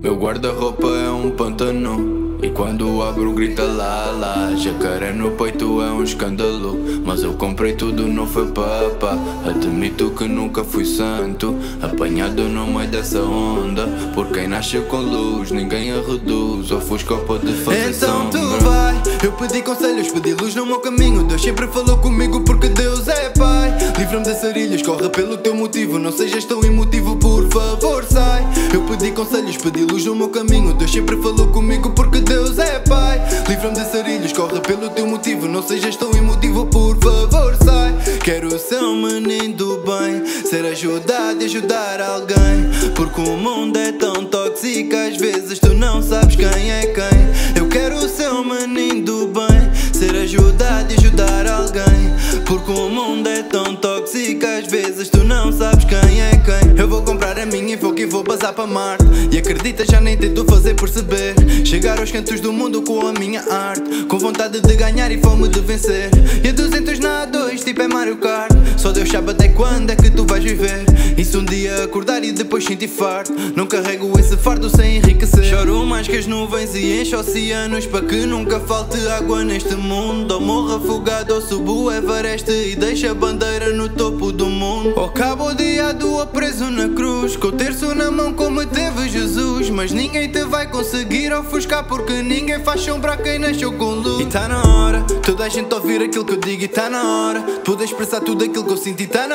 Meu guarda-roupa é um pântano, e quando abro grita lá lá. Jacaré no peito é um escândalo, mas eu comprei tudo, não foi papa. Admito que nunca fui santo, apanhado no meio dessa onda. Por quem nasce com luz, ninguém a reduz, ofusca pode fazer então sombra. tu vai, eu pedi conselhos, pedi luz no meu caminho. Deus sempre falou comigo porque Deus é Pai. Livra-me de sarilhas, corre pelo teu motivo, não sejas tão emotivo, por favor sai. Eu pedi conselhos, pedi luz no meu caminho. Deus sempre falou comigo porque Deus é Pai. Livra-me de sarilhos, corre pelo teu motivo, não sejas tão emotivo, por favor sai. Quero ser um menino do bem, ser ajudado e ajudar alguém. Porque o mundo é tão tóxico, às vezes tu não sabes quem é quem. Eu quero ser um menino do bem, ser ajudado e ajudar alguém. Porque o mundo é tão tóxico, às vezes tu não sabes quem é quem. Eu vou comprar a minha Invoque e vou bazar para Marte. E acredita, já nem tento fazer perceber. Chegar aos cantos do mundo com a minha arte, com vontade de ganhar e fome de vencer. E a 200 na A2, tipo é Mario Kart. Só Deus sabe até quando é que tu vais viver. E se um dia acordar e depois sentir farto, não carrego esse fardo sem enriquecer. Choro mais que as nuvens e encho oceanos, para que nunca falte água neste mundo. Ou morro afogado ou subo o Everest e deixo a bandeira no topo do mundo. Ou acabo odiado ou preso na cruz, com o terço na mão como teve Jesus. Mas ninguém te vai conseguir ofuscar, porque ninguém faz sombra a quem nasceu com luz. E tá na hora, toda a gente ouvir aquilo que eu digo. E tá na hora, poder expressar tudo aquilo que eu sinto. E tá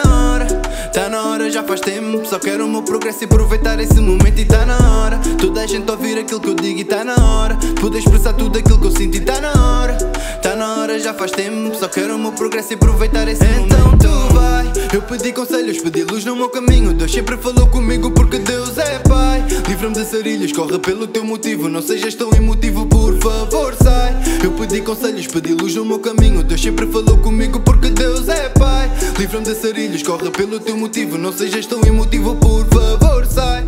na hora, já faz tempo. Só quero o meu progresso e aproveitar esse momento. E tá na hora, toda a gente ouvir aquilo que eu digo. E tá na hora, poder expressar tudo aquilo que eu sinto. E tá na hora, já faz tempo. Só quero o meu progresso e aproveitar esse momento. Então tu vai, eu pedi conselhos, pedi luz no meu caminho. Deus sempre falou comigo porque Deus é Pai. Livra-me de sarilhas, corre pelo teu motivo, não sejas tão emotivo, por favor sai. Eu pedi conselhos, pedi luz no meu caminho. Deus sempre falou comigo porque Deus é Pai. Livra-me de sarilhas, corre pelo teu motivo, não sejas tão emotivo, por favor sai.